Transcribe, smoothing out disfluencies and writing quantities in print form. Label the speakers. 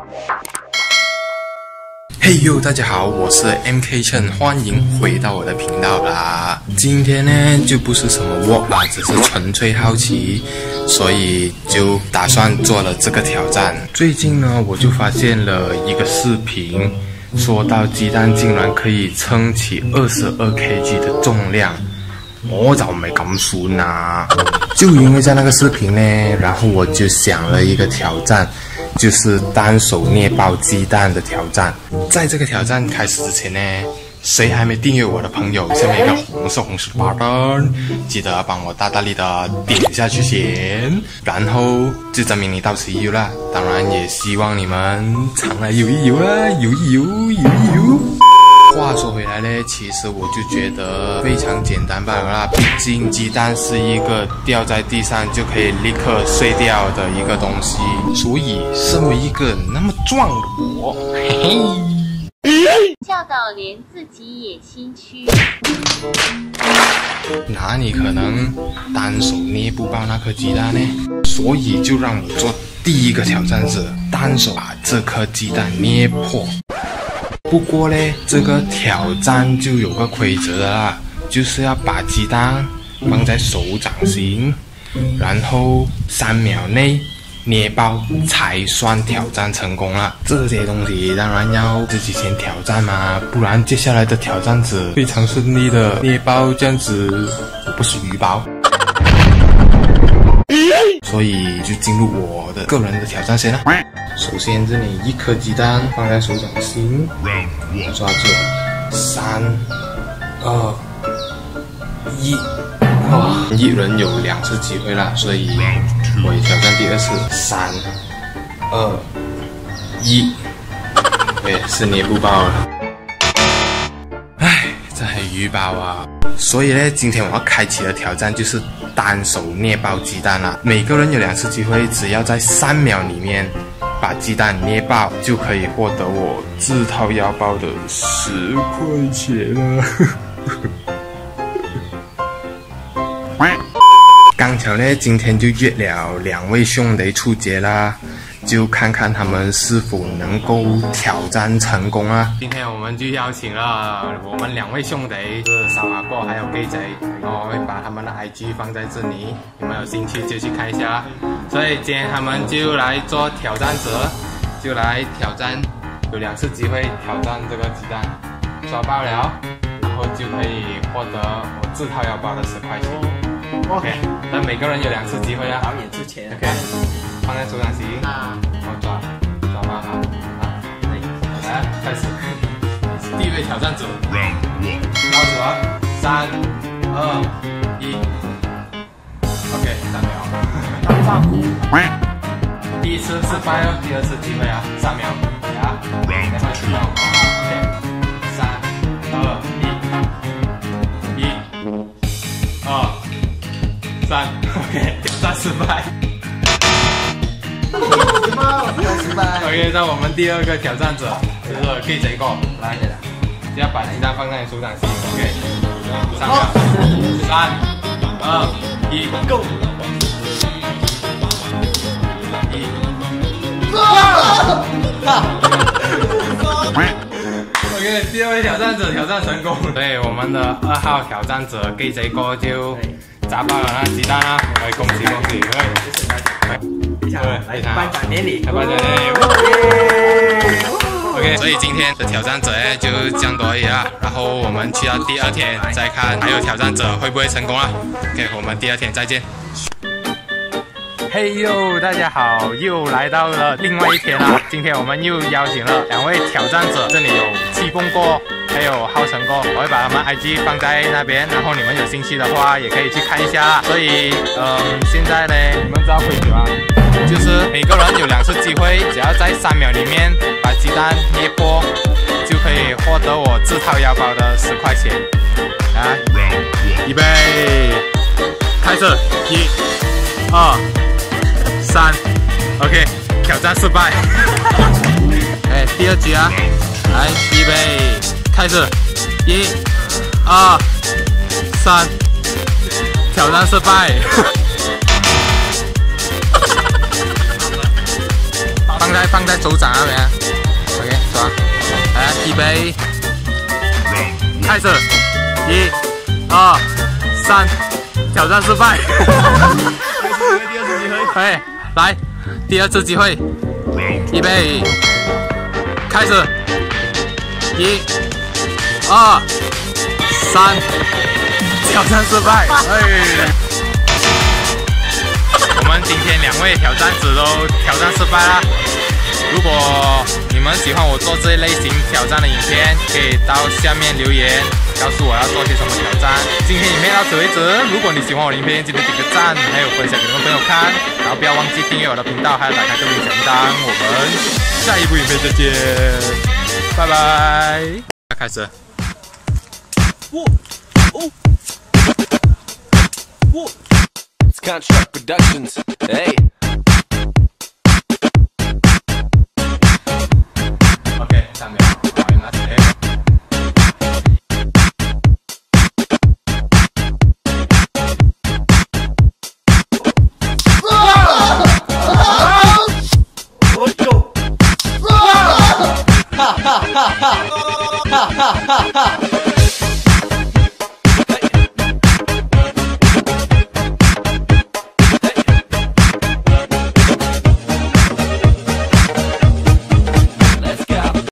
Speaker 1: 嘿呦，大家好，我是 MK 陈，欢迎回到我的频道啦。今天呢就不是什么 vlog 啦，只是纯粹好奇，所以就打算做了这个挑战。最近呢，我就发现了一个视频，说到鸡蛋竟然可以撑起22 kg 的重量。我就唔係咁算啊！就因為在那個視頻呢，然後我就想了一個挑戰，就是單手捏爆雞蛋的挑戰。在這個挑戰開始之前呢，誰還沒訂閱我的朋友，下面一個紅色的 button， 記得幫我大大力的點下去先，然後就證明你到此一遊啦。當然也希望你們常來遊一遊啦，遊一遊，遊一遊。話說回來呢，其實我就覺得非常簡單罷了啦。畢竟雞蛋是一個掉在地上就可以立刻碎掉的一個東西，所以身為一個那麼壯的我，嘿嘿，
Speaker 2: 笑到連自己也心虛。
Speaker 1: 哪裡可能單手捏不爆那顆雞蛋呢？所以就讓我做第一個挑戰者，單手把這顆雞蛋捏破。不過呢，這個挑戰就有個規則的啦，就是要把雞蛋放在手掌心，然後3秒內捏爆才算挑戰成功啦。這些東西當然要自己先挑戰嘛，不然接下來的挑戰者非常順利的捏爆，這樣子不是魚爆。所以就進入我的個人的挑戰先啦。首先，這裡一顆雞蛋放在手掌心，抓住，3、2、1。哦，一人有2次機會啦，所以我也挑戰第2次。3、2、1，對，是捏不爆了。唉，真係魚爆啊！所以呢，今天我要開啟的挑戰就是單手捏爆雞蛋啦。每個人有2次機會，只要在3秒裡面把雞蛋捏爆，就可以獲得我自掏腰包的10塊錢了。剛巧呢，今天就約了2位兄弟出街啦，就看看他們是否能夠挑戰成功啊！今天我們就邀請了我們2位兄弟，是小馬哥還有 K 仔，我會把他們的 IG 放在這裡，你們有興趣就去看一下。所以今天他們就來做挑戰者，就來挑戰，有2次機會挑戰這個雞蛋，抓爆了，然後就可以獲得我自掏腰包的10塊錢。OK， 那每個人有2次機會啊。導演之前 OK， 放在手掌心，然後抓爆它。來，開始。第1位挑戰者 ，Round 1，倒數啊，3、2、1。OK， 3秒。第1次失敗了，第2次機會啊，3秒。呀，Round 2。OK， 3、2、1、1、2、3。OK， 挑戰失敗。OK， 那我們第2個挑戰者就是 K 仔哥，來，要把雞蛋放在手掌心。OK， 3秒。3、2、1 ，Go！ OK， 第2位挑戰者挑戰成功。對，我們的2號挑戰者 K 仔哥就砸爆了那雞蛋啦！恭喜恭喜！來頒獎典禮，頒獎典禮。OK， 所以今天的挑戰者呢就這樣多而已啦。然後我們去到第2天再看還有挑戰者會不會成功啦。OK， 我們第2天再見。嘿呦，大家好，又來到了另外一天啦。今天我們又邀請了2位挑戰者，這裡有氣功哥，還有浩成哥，我會把他們 IG 放在那邊，然後你們有興趣的話也可以去看一下。所以，現在呢，你們知道規矩嗎？就是每個人有2次機會，只要在3秒裡面把雞蛋捏破，就可以獲得我自掏腰包的10塊錢。來，預備，開始，1、2、3 ，OK， 挑戰失敗。哎，第2局啊，來，預備，開始，1、2、3，挑戰失敗。 放在手掌那边。OK， 抓。来，预备，开始。1、2、3，挑战失败。第二次机会。哎，来，第二次机会。预备，开始。1、2、3，挑战失败。哎。我们今天2位挑战者都挑战失败啦。如果你们喜欢我做这一类型挑战的影片，可以到下面留言告诉我要做些什么挑战。今天影片到此为止。如果你喜欢我的影片，记得点个赞，还有分享给你们朋友看，然后不要忘记订阅我的频道，还有打开隔壁小铃铛。我们下一部影片再见，拜拜。开始。
Speaker 3: Contract Productions, hey.
Speaker 1: Okay, sambil
Speaker 3: Ha ha ha ha ha ha ha ha.